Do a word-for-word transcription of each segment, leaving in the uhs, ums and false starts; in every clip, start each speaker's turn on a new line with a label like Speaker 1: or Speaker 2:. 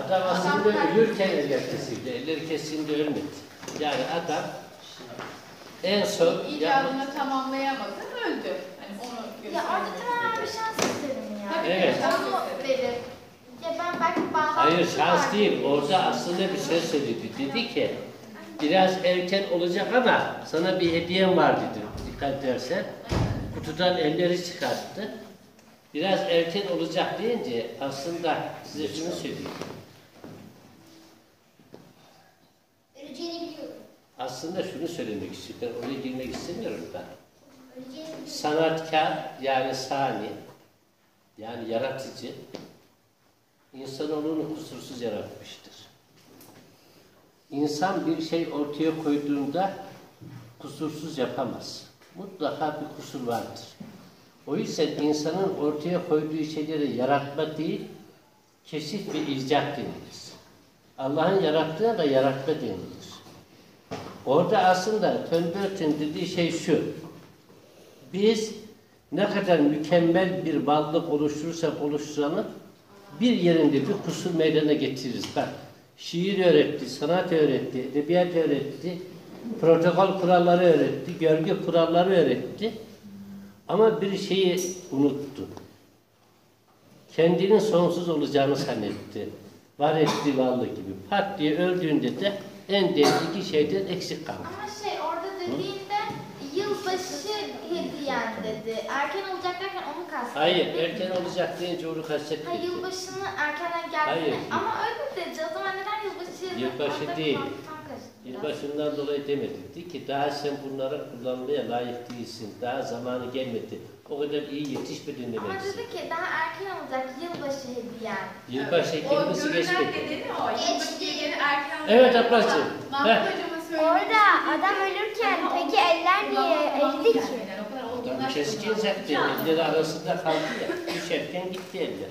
Speaker 1: Adam aslında ölürken eller kesildi. Elleri kesildi ölmedi. Yani adam en son
Speaker 2: icadını tamamlayamadı, öldü. Hani onu
Speaker 3: ya orada tamamen bir şans istedim ya.
Speaker 2: Tabii
Speaker 1: evet.
Speaker 3: Onu verir. Ya ben belki bağlantı
Speaker 1: Hayır şans
Speaker 3: var.
Speaker 1: değil. Orada aslında bir şey söyledi. Dedi ki biraz erken olacak ama sana bir hediyem var dedi. Dikkat edersen. Kutudan elleri çıkarttı. Biraz erken olacak deyince aslında size şunu söyleyeyim.
Speaker 3: Öleceğini biliyorum.
Speaker 1: Aslında şunu söylemek istiyorum. Oraya girmek istemiyorum da.
Speaker 3: Öleceğini biliyorum.
Speaker 1: Sanatkar yani sani yani yaratıcı insanoğlunu kusursuz yaratmıştır. İnsan bir şey ortaya koyduğunda kusursuz yapamaz. Mutlaka bir kusur vardır. O yüzden insanın ortaya koyduğu şeyleri yaratma değil, keşif ve icat denilir. Allah'ın yarattığına da yaratma denilir. Orada aslında Tönbert'in dediği şey şu. Biz ne kadar mükemmel bir varlık oluşturursak oluşturalım, bir yerinde bir kusur meydana getiririz. Bak, şiir öğretti, sanat öğretti, edebiyat öğretti, protokol kuralları öğretti, görgü kuralları öğretti. Ama bir şeyi unuttu. Kendinin sonsuz olacağını zannetti. Var ettiği varlık gibi. Pat diye öldüğünde de en değerli iki şeyden eksik kaldı.
Speaker 3: Ama şey orada dediğinde yılbaşı hediyen dedi. Erken olacak derken onu kastettim.
Speaker 1: Hayır, erken olacak deyince onu kastettik.
Speaker 3: Hayır, yılbaşını erkenden geldi.
Speaker 1: Hayır.
Speaker 3: Ama öyle dedi. O zaman neden yılbaşı?
Speaker 1: Yılbaşı
Speaker 3: Orada
Speaker 1: değil.
Speaker 3: tam- tam karıştı biraz.
Speaker 1: Yılbaşından dolayı demedik. Dedi ki daha sen bunları kullanmaya layık değilsin. Daha zamanı gelmedi. O kadar iyi yetişmedin
Speaker 3: Ama
Speaker 1: demeksin.
Speaker 3: dedi ki daha erken olacak yılbaşı hediyen.
Speaker 1: Yılbaşı
Speaker 2: o
Speaker 1: kelimesi
Speaker 2: görünen
Speaker 1: geçmedi.
Speaker 2: nedeni o. Yılbaşı yeni erken
Speaker 1: Evet
Speaker 2: olacak.
Speaker 1: ablacığım.
Speaker 2: Mahmut
Speaker 1: Heh.
Speaker 2: hocama söylemek
Speaker 4: Orada
Speaker 2: istediğim-
Speaker 4: adam ölürken
Speaker 2: Ama
Speaker 4: peki
Speaker 2: onu
Speaker 4: eller niye
Speaker 2: kullanmamamız
Speaker 4: eridi ki?
Speaker 2: yani. O kadar
Speaker 1: Adam
Speaker 2: olgunlaşmadı.
Speaker 1: keskin zaten. Elleri arasında kaldı ya. Düşerken gitti eller.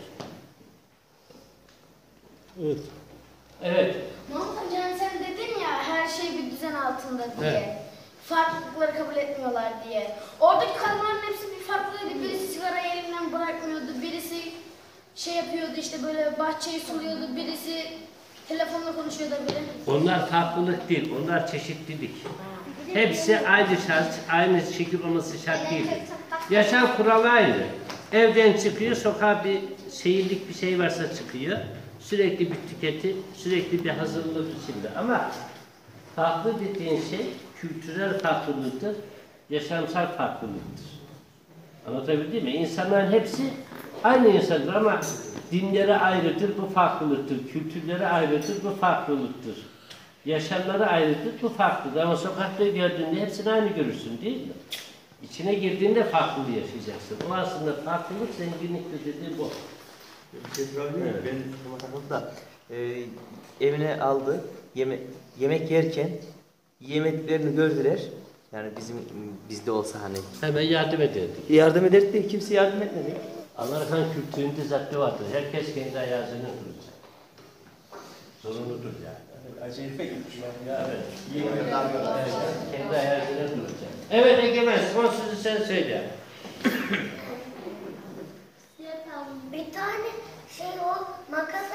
Speaker 5: Evet.
Speaker 1: Evet.
Speaker 4: Mahmut hocam sen dedin ya her şey bir düzen altında diye.
Speaker 1: Evet.
Speaker 4: Farklılıkları kabul etmiyorlar diye. Oradaki kadınların hepsi bir farklıydı. Birisi sigarayı elinden bırakmıyordu. Birisi şey yapıyordu işte böyle bahçeyi suluyordu. Birisi telefonla konuşuyordu biri.
Speaker 1: Onlar farklılık değil. Onlar çeşitlilik. Hepsi aynı şart, aynı şekil olması şart değil. Yaşam kuralı aynı. Evden çıkıyor, sokağa bir seyirlik bir şey varsa çıkıyor. Sürekli bir tüketi, sürekli bir hazırlık içinde. Ama farklı dediğin şey kültürel farklılıktır, yaşamsal farklılıktır. Anlatabildim mi? İnsanların hepsi aynı insandır ama dinleri ayrıdır, bu farklılıktır. Kültürleri ayrıdır, bu farklılıktır. Yaşamları ayrıdır, bu farklıdır. Ama sokakta gördüğünde hepsini aynı görürsün değil mi? İçine girdiğinde farklılığı yaşayacaksın. O aslında farklılık zenginliktir dediği bu.
Speaker 6: Bir şey sorabilir miyim? Ben tutuma takıldı da e, evine aldı, yeme yemek yerken yemeklerini gördüler. Yani bizim bizde olsa hani
Speaker 1: Hemen yardım ederdik.
Speaker 6: yardım ederdi de kimse yardım etmedi.
Speaker 1: Amerikan kültüründe zaten vardır. Herkes kendi ayağının duracak. Zorunludur yani.
Speaker 5: Acayip gitmiş yani
Speaker 1: Ya,
Speaker 5: ya.
Speaker 1: evet.
Speaker 5: Evet.
Speaker 1: Kendi ayağının duracak. Evet Egemen, son sözü sen söyle.
Speaker 4: Bir tane şey o makas